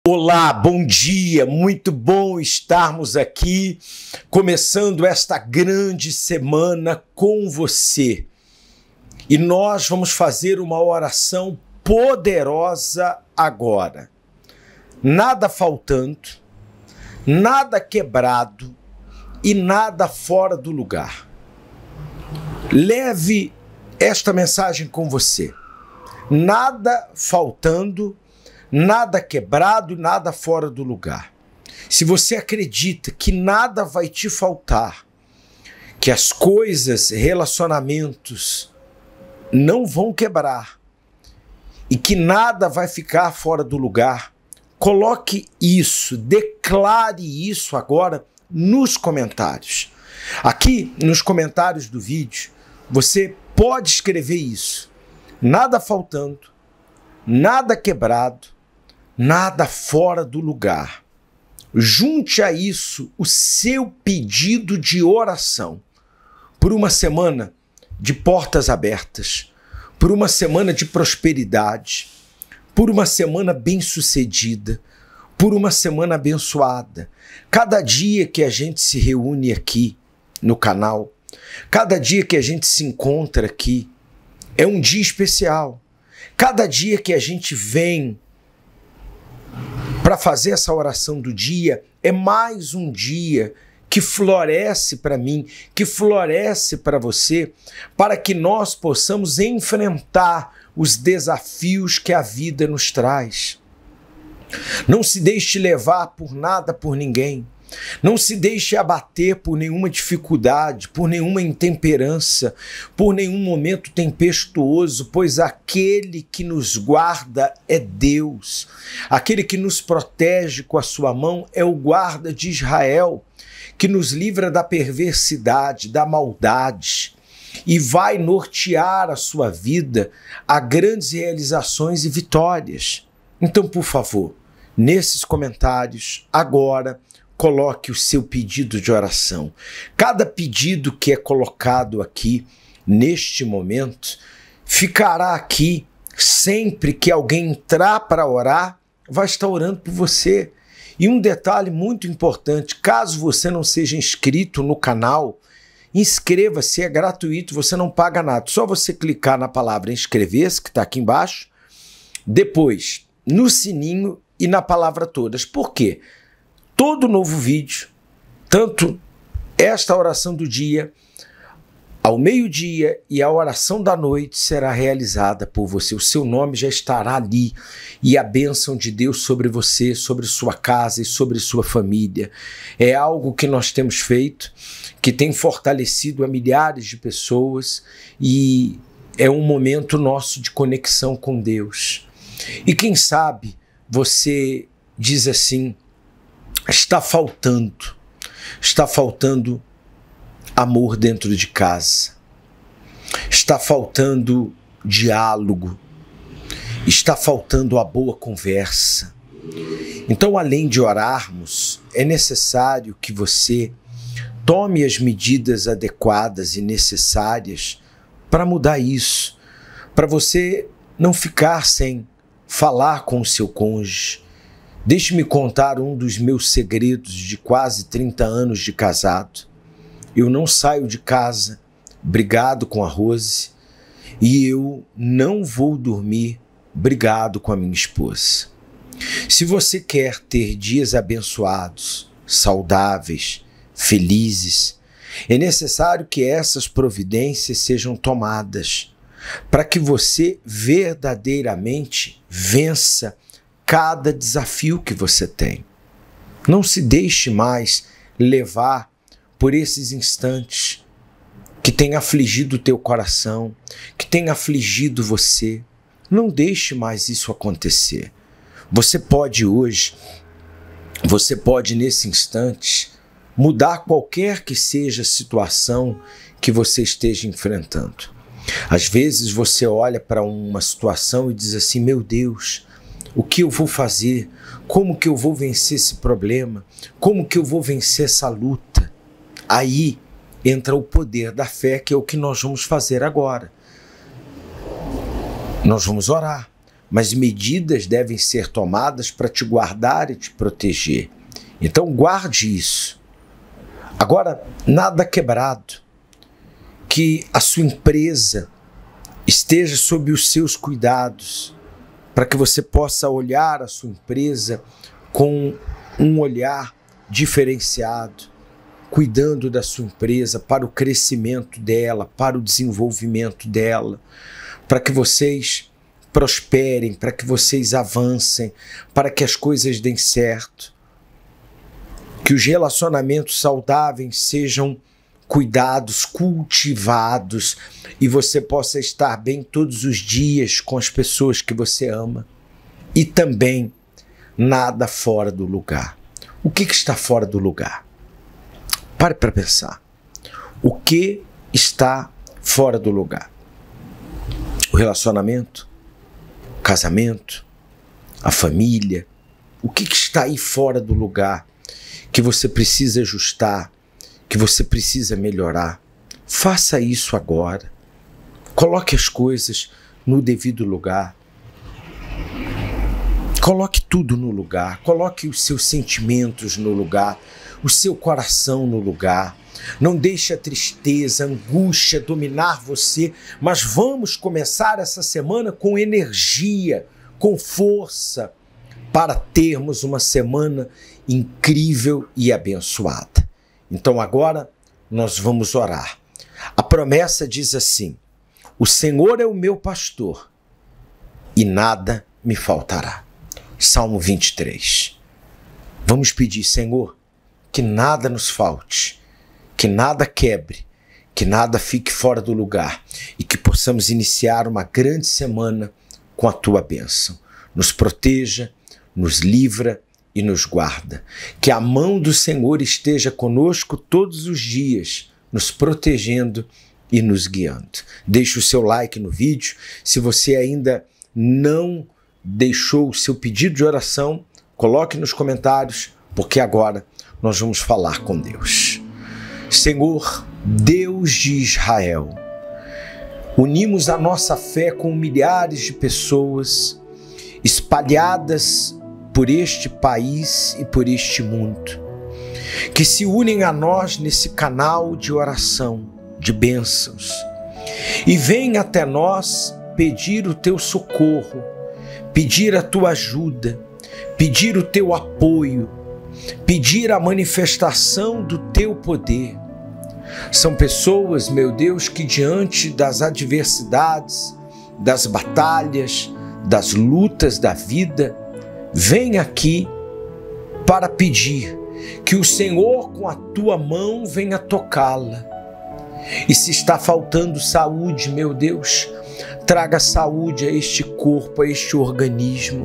Olá, bom dia, muito bom estarmos aqui, começando esta grande semana com você. E nós vamos fazer uma oração poderosa agora. Nada faltando, nada quebrado e nada fora do lugar. Leve esta mensagem com você. Nada faltando, nada quebrado, nada fora do lugar. Se você acredita que nada vai te faltar, que as coisas, relacionamentos não vão quebrar e que nada vai ficar fora do lugar, coloque isso, declare isso agora nos comentários. Aqui nos comentários do vídeo, você pode escrever isso. Nada faltando, nada quebrado, nada fora do lugar. Junte a isso o seu pedido de oração por uma semana de portas abertas, por uma semana de prosperidade, por uma semana bem-sucedida, por uma semana abençoada. Cada dia que a gente se reúne aqui no canal, cada dia que a gente se encontra aqui, é um dia especial. Cada dia que a gente vem para fazer essa oração do dia é mais um dia que floresce para mim, que floresce para você, para que nós possamos enfrentar os desafios que a vida nos traz. Não se deixe levar por nada, por ninguém. Não se deixe abater por nenhuma dificuldade, por nenhuma intemperança, por nenhum momento tempestuoso, pois aquele que nos guarda é Deus. Aquele que nos protege com a sua mão é o guarda de Israel, que nos livra da perversidade, da maldade e vai nortear a sua vida a grandes realizações e vitórias. Então, por favor, nesses comentários, agora, coloque o seu pedido de oração. Cada pedido que é colocado aqui, neste momento, ficará aqui sempre que alguém entrar para orar, vai estar orando por você. E um detalhe muito importante, caso você não seja inscrito no canal, inscreva-se, é gratuito, você não paga nada. Só você clicar na palavra inscrever-se, que está aqui embaixo, depois no sininho e na palavra todas. Por quê? Todo novo vídeo, tanto esta oração do dia, ao meio-dia e a oração da noite será realizada por você. O seu nome já estará ali e a bênção de Deus sobre você, sobre sua casa e sobre sua família. É algo que nós temos feito, que tem fortalecido a milhares de pessoas e é um momento nosso de conexão com Deus. E quem sabe você diz assim: está faltando amor dentro de casa, está faltando diálogo, está faltando a boa conversa. Então, além de orarmos, é necessário que você tome as medidas adequadas e necessárias para mudar isso, para você não ficar sem falar com o seu cônjuge. Deixe-me contar um dos meus segredos de quase 30 anos de casado. Eu não saio de casa brigado com a Rose e eu não vou dormir brigado com a minha esposa. Se você quer ter dias abençoados, saudáveis, felizes, é necessário que essas providências sejam tomadas para que você verdadeiramente vença cada desafio que você tem. Não se deixe mais levar por esses instantes que tem afligido o teu coração, que tem afligido você. Não deixe mais isso acontecer. Você pode hoje, você pode nesse instante mudar qualquer que seja a situação que você esteja enfrentando. Às vezes você olha para uma situação e diz assim: meu Deus, o que eu vou fazer? Como que eu vou vencer esse problema? Como que eu vou vencer essa luta? Aí entra o poder da fé, que é o que nós vamos fazer agora. Nós vamos orar. mas medidas devem ser tomadas para te guardar e te proteger. Então guarde isso. Agora, nada quebrado, que a sua empresa esteja sob os seus cuidados, para que você possa olhar a sua empresa com um olhar diferenciado, cuidando da sua empresa para o crescimento dela, para o desenvolvimento dela, para que vocês prosperem, para que vocês avancem, para que as coisas deem certo, que os relacionamentos saudáveis sejam cuidados, cultivados, e você possa estar bem todos os dias com as pessoas que você ama. E também nada fora do lugar. O que está fora do lugar? Pare para pensar. O que está fora do lugar? O relacionamento? O casamento? A família? O que está aí fora do lugar que você precisa ajustar, que você precisa melhorar? Faça isso agora. Coloque as coisas no devido lugar. Coloque tudo no lugar. Coloque os seus sentimentos no lugar, o seu coração no lugar. Não deixe a tristeza, a angústia dominar você, mas vamos começar essa semana com energia, com força, para termos uma semana incrível e abençoada. Então agora nós vamos orar. A promessa diz assim: o Senhor é o meu pastor e nada me faltará. Salmo 23. Vamos pedir, Senhor, que nada nos falte, que nada quebre, que nada fique fora do lugar e que possamos iniciar uma grande semana com a Tua bênção. Nos proteja, nos livra e nos guarda. Que a mão do Senhor esteja conosco todos os dias, nos protegendo e nos guiando. Deixe o seu like no vídeo. Se você ainda não deixou o seu pedido de oração, coloque nos comentários, porque agora nós vamos falar com Deus. Senhor, Deus de Israel, unimos a nossa fé com milhares de pessoas espalhadas por este país e por este mundo, que se unem a nós nesse canal de oração, de bênçãos, e vêm até nós pedir o Teu socorro, pedir a Tua ajuda, pedir o Teu apoio, pedir a manifestação do Teu poder. São pessoas, meu Deus, que diante das adversidades, das batalhas, das lutas da vida, vêm aqui para pedir que o Senhor com a Tua mão venha tocá-la. E se está faltando saúde, meu Deus, traga saúde a este corpo, a este organismo,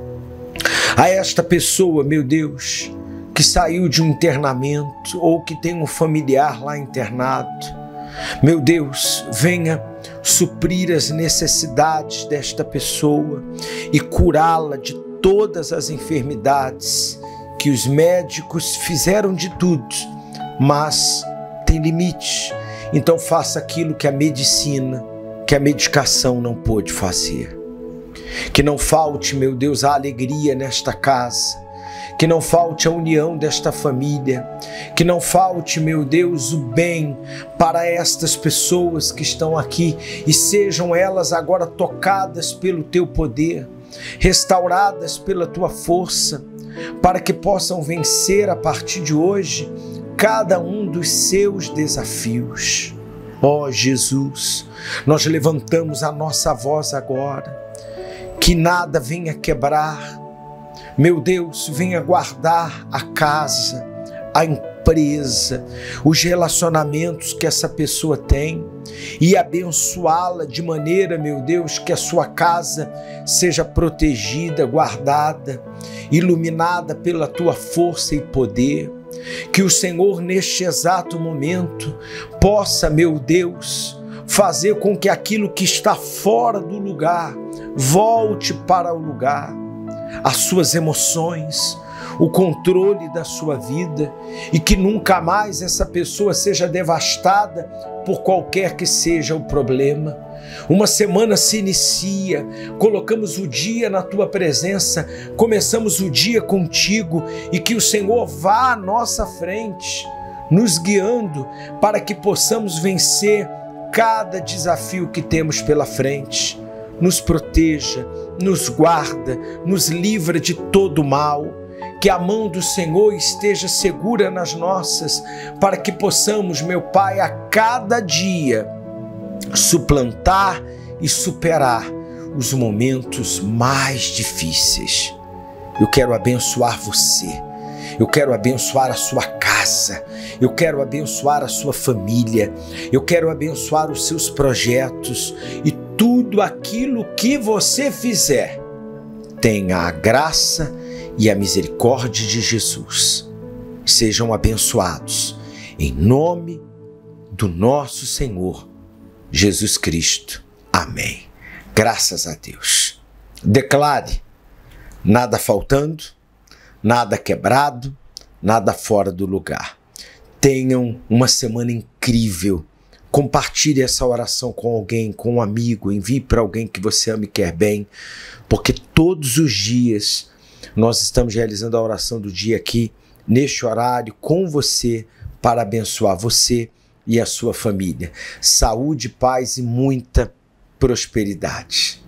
a esta pessoa, meu Deus, que saiu de um internamento ou que tem um familiar lá internado. Meu Deus, venha suprir as necessidades desta pessoa e curá-la de todas as enfermidades que os médicos fizeram de tudo, mas tem limites. Então faça aquilo que a medicina, que a medicação não pôde fazer. Que não falte, meu Deus, a alegria nesta casa, que não falte a união desta família, que não falte, meu Deus, o bem para estas pessoas que estão aqui e sejam elas agora tocadas pelo Teu poder, restauradas pela Tua força, para que possam vencer a partir de hoje cada um dos seus desafios. Ó Jesus, nós levantamos a nossa voz agora, que nada venha quebrar, meu Deus, venha guardar a casa, a empresa, os relacionamentos que essa pessoa tem e abençoá-la de maneira, meu Deus, que a sua casa seja protegida, guardada, iluminada pela Tua força e poder. Que o Senhor, neste exato momento, possa, meu Deus, fazer com que aquilo que está fora do lugar volte para o lugar, as suas emoções, o controle da sua vida, e que nunca mais essa pessoa seja devastada por qualquer que seja o problema. Uma semana se inicia, colocamos o dia na tua presença, começamos o dia contigo e que o Senhor vá à nossa frente, nos guiando para que possamos vencer cada desafio que temos pela frente. Nos proteja, nos guarda, nos livra de todo mal. Que a mão do Senhor esteja segura nas nossas, para que possamos, meu Pai, a cada dia suplantar e superar os momentos mais difíceis. Eu quero abençoar você, eu quero abençoar a sua casa, eu quero abençoar a sua família, eu quero abençoar os seus projetos e tudo aquilo que você fizer. Tenha a graça e a misericórdia de Jesus. Sejam abençoados em nome do nosso Senhor Jesus Cristo. Amém. Graças a Deus. Declare: nada faltando, nada quebrado, nada fora do lugar. Tenham uma semana incrível. Compartilhe essa oração com alguém, com um amigo, envie para alguém que você ama e quer bem, porque todos os dias nós estamos realizando a oração do dia aqui, neste horário, com você, para abençoar você e a sua família. Saúde, paz e muita prosperidade.